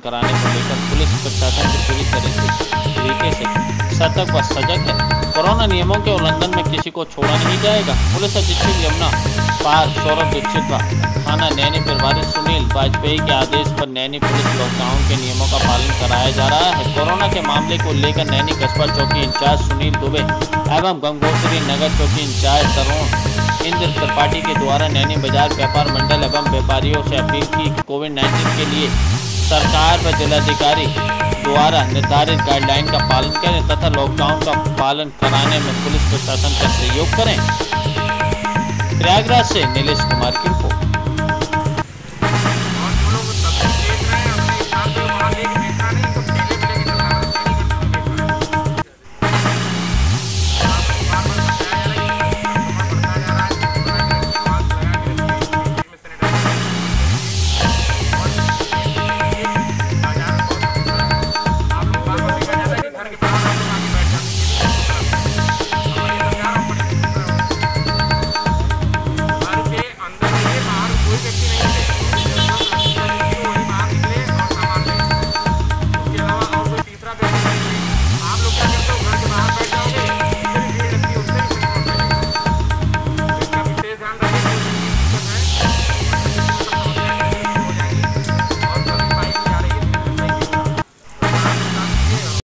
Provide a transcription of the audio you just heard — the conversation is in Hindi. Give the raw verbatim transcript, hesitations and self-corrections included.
कराने को लेकर पुलिस प्रशासन की पूरी तरह से तरीके से सतर्क व सजग है। कोरोना नियमों के उल्लंघन में किसी को छोड़ा नहीं जाएगा। पुलिस अधीक्षक यमुना पार्क सौरभ दीक्षित व थाना नैनी प्रभारी सुनील वाजपेयी के आदेश पर नैनी पुलिस लॉकडाउन के नियमों का पालन कराया जा रहा है। कोरोना के मामले को लेकर नैनी कस्बा चौकी इंचार्ज सुनील दुबे एवं गंगोत्री नगर चौकी इंचार्ज तरुण इंद्र त्रिपाठी के द्वारा नैनी बाजार व्यापार मंडल एवं व्यापारियों से अपील की कोविड नाइन्टीन के लिए सरकार व जिलाधिकारी द्वारा निर्धारित गाइडलाइन का पालन करें तथा लॉकडाउन का पालन कराने में पुलिस प्रशासन का सहयोग करें। प्रयागराज से नीलेश कुमार की रिपोर्ट।